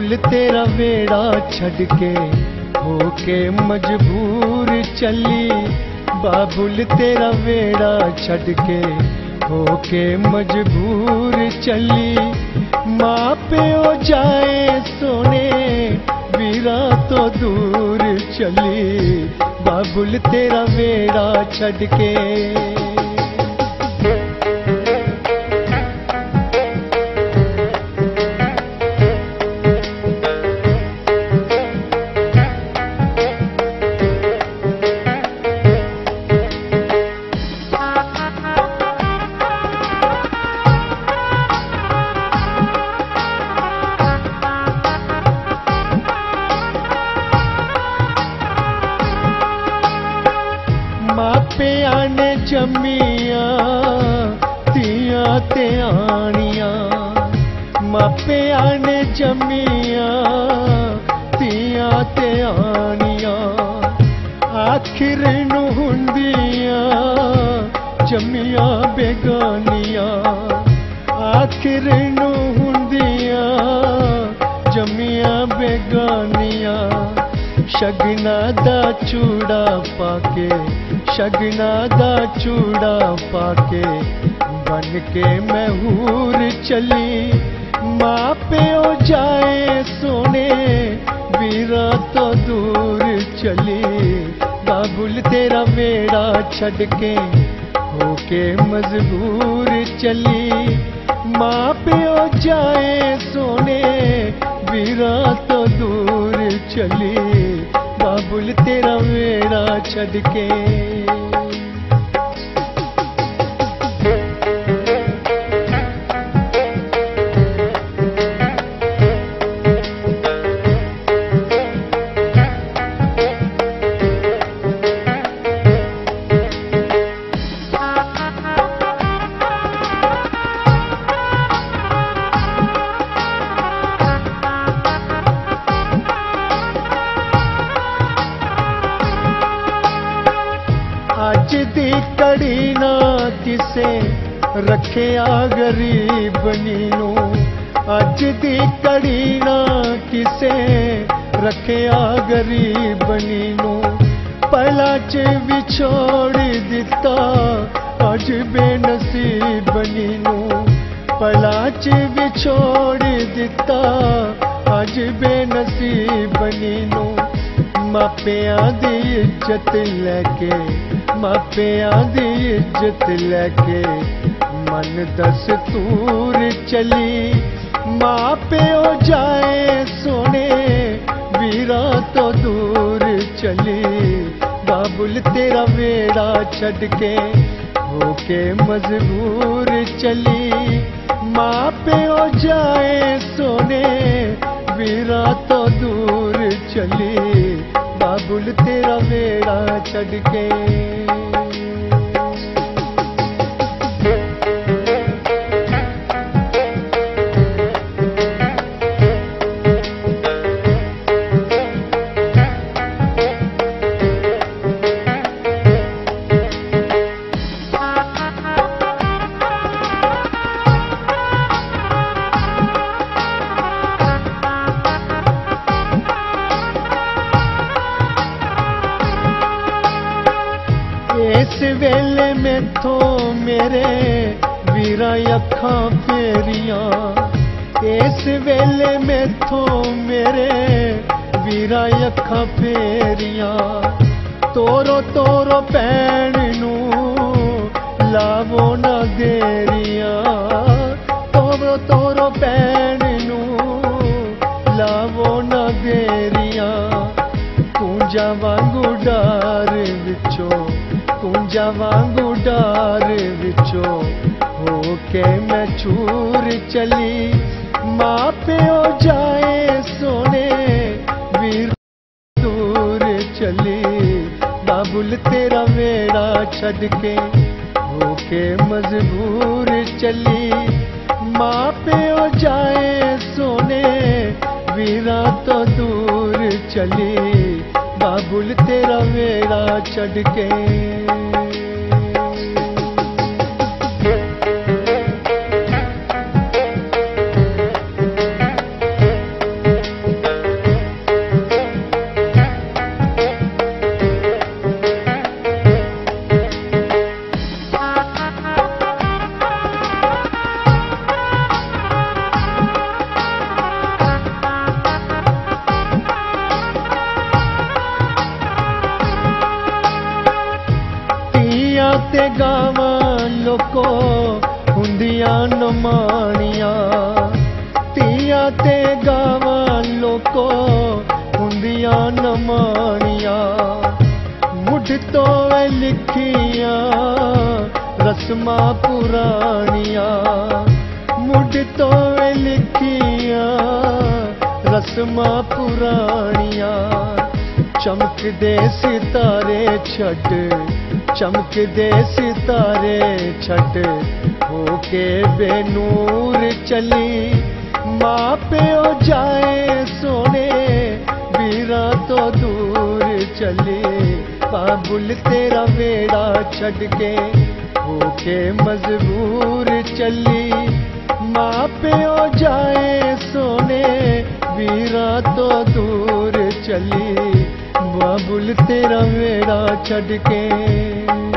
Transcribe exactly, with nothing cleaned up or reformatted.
बाबुल तेरा वेड़ा छड़ के होके मजबूर चली। बाबुल तेरा वेड़ा छड़ के होके मजबूर चली। माँ प्यो जाए सोने वीरा तो दूर चली। बाबुल तेरा वेड़ा छड़ के। मापिया ने जम्मिया तिया ते आनिया। मापिया ने जम्मिया तिया ते आनिया। आखिर नू हुंदिया जम्मिया बेगानिया। आखिर नू हुंदिया जम्मिया बेगानिया। शगना दा चूड़ा पाके शगना दा चूड़ा पाके बन के महूर चली। माँ प्यो जाए सोने वीरा तो दूर चली। बाबुल तेरा वेड़ा छड़ के होके मजबूर चली। माँ प्यो जाए सोने वीरा तो दूर चली। बाबुल तेरा वेड़ा छड़ के। अज दी कड़ी ना किसे रखिया गरीबनी नू। अज दी कड़ी ना किसे रखिया गरीबनी नू। पला च विछोड़ दिता अज बेनसीबनी नू। पला च विछोड़ दिता अज बेनसीबनी नू। मापिया दी इज्जत लैके मापिया दी इज्जत लैके मन दस्तूर चली। माँ प्यो जाए सोने वीरा तो दूर चली। बाबुल तेरा वेड़ा छड़ के होके मजबूर चली। माँ प्यो जाए सोने वीरा तो दूर चली। बाबुल तेरा वेड़ा छड़ के। इस वेले में तो मेरे वीरा अखां फेरियां। इस वेले में तो मेरे वीरा अखां फेरियां। तोरो तोरो भैन नू लावो ना देरियां। तोरो तोरो भैन नू लावो ना देरियां। कुंजा वांगू डार विचों कुंजा वांगू डार विचों होके मैं चूर चली। माँ प्यो जाए सोने वीर दूर चली। बाबुल तेरा वेड़ा छड़ के होके मजबूर चली। माँ प्यो जाए सोने वीरा तो दूर चली। बाबुल तेरा वेड़ा छड़ के। ते गावां लोको हुंदियां नमाणियां, तिया ते गावां लोको हुंदियां नमाणियां। मुढ़ तो लिखियां रस्मां पुराणियां, मुढ़ तो लिखियां रस्मां पुराणियां। चमकदे सितारे छट, चमकदे सितारे छट, होके बेनूर चली। मां प्यो जाए सोने वीरा तो दूर चली। बाबुल तेरा वेड़ा छड़ के होके मजबूर चली। मां प्यो जाए सोने वीरा तो दूर चली। बाबुल तेरा वेड़ा छड़ के।